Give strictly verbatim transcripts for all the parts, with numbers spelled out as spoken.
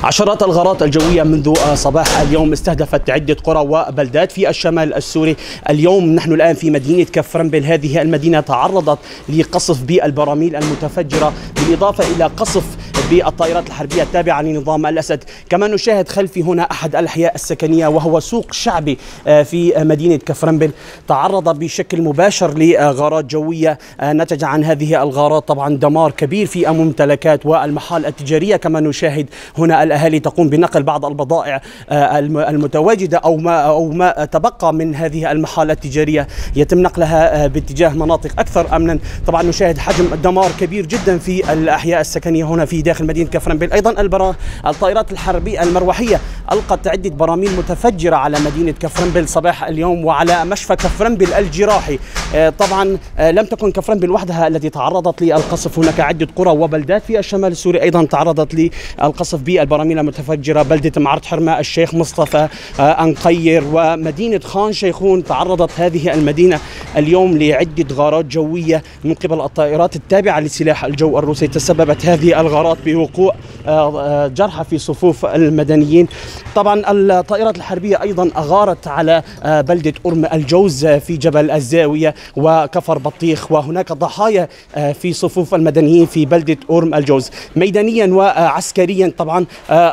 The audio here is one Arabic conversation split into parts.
عشرات الغارات الجوية منذ صباح اليوم استهدفت عدة قرى وبلدات في الشمال السوري. اليوم نحن الآن في مدينة كفرنبل. هذه المدينة تعرضت لقصف بالبراميل المتفجرة بالإضافة إلى قصف بالطائرات الحربية التابعة لنظام الأسد. كما نشاهد خلفي هنا أحد الأحياء السكنية وهو سوق شعبي في مدينة كفرنبل، تعرض بشكل مباشر لغارات جوية. نتج عن هذه الغارات طبعا دمار كبير في الممتلكات والمحال التجارية. كما نشاهد هنا الأهالي تقوم بنقل بعض البضائع المتواجدة أو ما أو ما تبقى من هذه المحال التجارية، يتم نقلها باتجاه مناطق أكثر أمنا. طبعا نشاهد حجم دمار كبير جدا في الأحياء السكنية هنا في داخل مدينة كفرنبل. أيضا البرا... الطائرات الحربية المروحية ألقت عدة براميل متفجرة على مدينة كفرنبل صباح اليوم وعلى مشفى كفرنبل الجراحي. طبعا لم تكن كفرنبل وحدها التي تعرضت للقصف، هناك عدة قرى وبلدات في الشمال السوري أيضا تعرضت للقصف بالبراميل المتفجرة. بلدة معرض حرمة، الشيخ مصطفى، أنقير ومدينة خان شيخون. تعرضت هذه المدينة اليوم لعدة غارات جوية من قبل الطائرات التابعة لسلاح الجو الروسي. تسببت هذه الغارات بوقوع جرحى في صفوف المدنيين. طبعا الطائرات الحربية أيضا أغارت على بلدة أورم الجوز في جبل الزاوية وكفر بطيخ، وهناك ضحايا في صفوف المدنيين في بلدة أورم الجوز. ميدانيا وعسكريا طبعا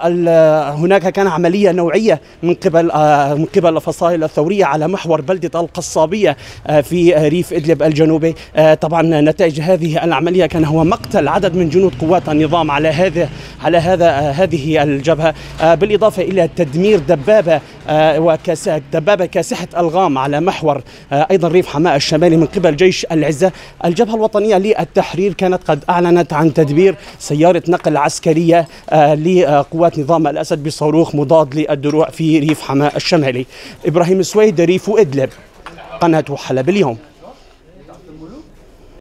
هناك كان عملية نوعية من قبل من قبل الفصائل الثورية على محور بلدة القصابية في ريف إدلب الجنوبي. طبعا نتائج هذه العملية كان هو مقتل عدد من جنود قوات النظام على هذا على هذا هذه الجبهة، بالإضافة إلى تدمير دبابة وكاسحة دبابة كاسحة ألغام على محور أيضا ريف حماة الشمالي من قبل جيش العزة. الجبهة الوطنية للتحرير كانت قد أعلنت عن تدبير سيارة نقل عسكرية لقوات نظام الأسد بصاروخ مضاد للدروع في ريف حماة الشمالي. إبراهيم سويد، ريف إدلب، قناة حلب اليوم.